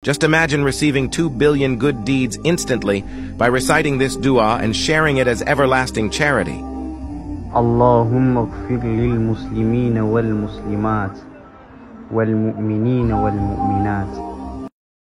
Just imagine receiving 2 billion good deeds instantly by reciting this dua and sharing it as everlasting charity. اللهم اغفر للمسلمين والمسلمات والمؤمنين والمؤمنات